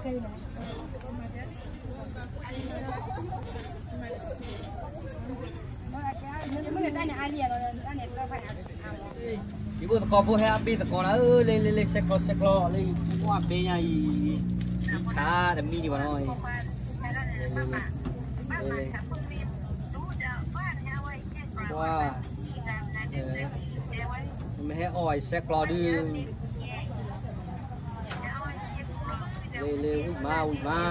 Ibu teko bu happy teko na le seklo le wa be nya yi cha de mi di ba noi wa me he oi seklo đi le ma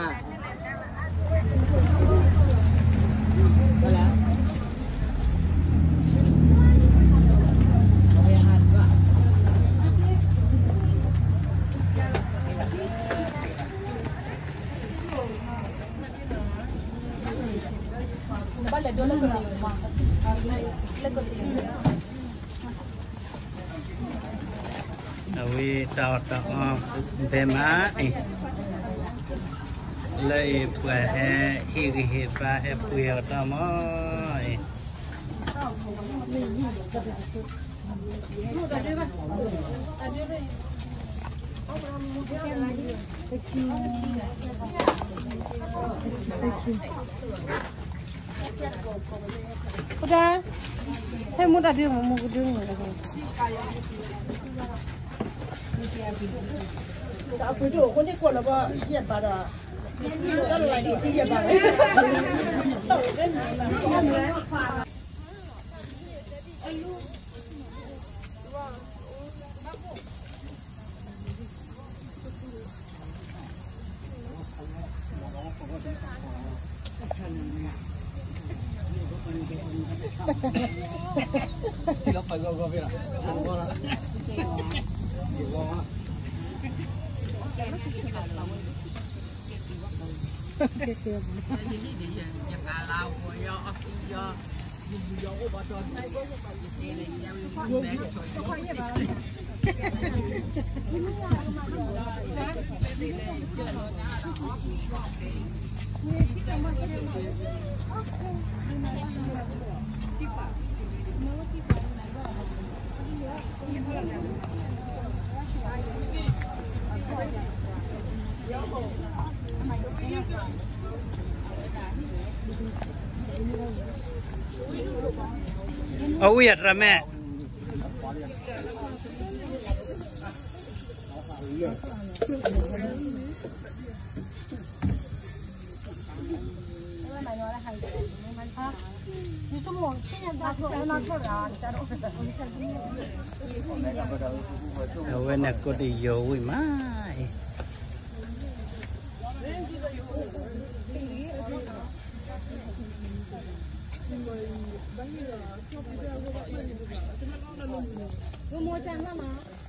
Awi tao về má lấy bữa hi ba he bùi tao mày udah saya mau tadi mau gedung aku ituคนที่กดแล้วก็เหยียบปลาอ่ะก็อะไรดีที่เหยียบปลาที่เราไปก็พี่ล่ะก็ละ Ôi Việt ra mẹ bên này có đi dồi mà mua trang đó mà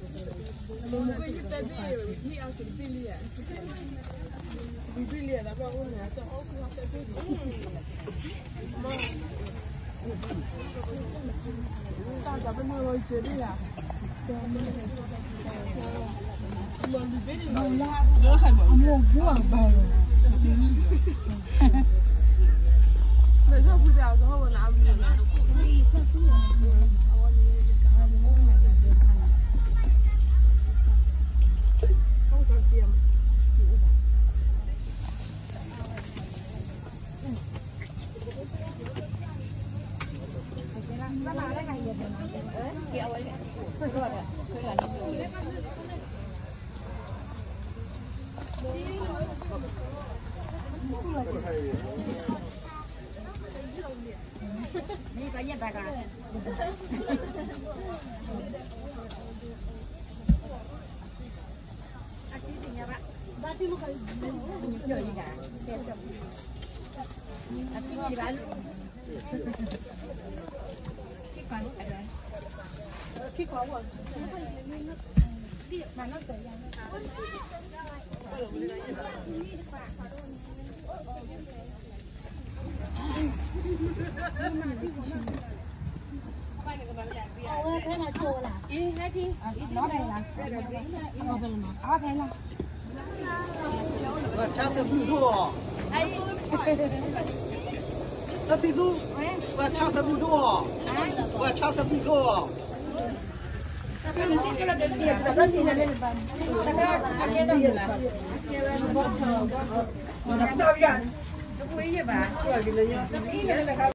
Ini banyak bakar. Asli tinggal Pak. Berarti lu kalau jujur juga. Tapi di lalu. Kikau ada. Kikau apa? Mana tu yang? Thế là chua là nó đây là ở đây là và cha tập đi thua tập đi thua và cha tập đi thua và cha tập đi thua Aku iya, Pak.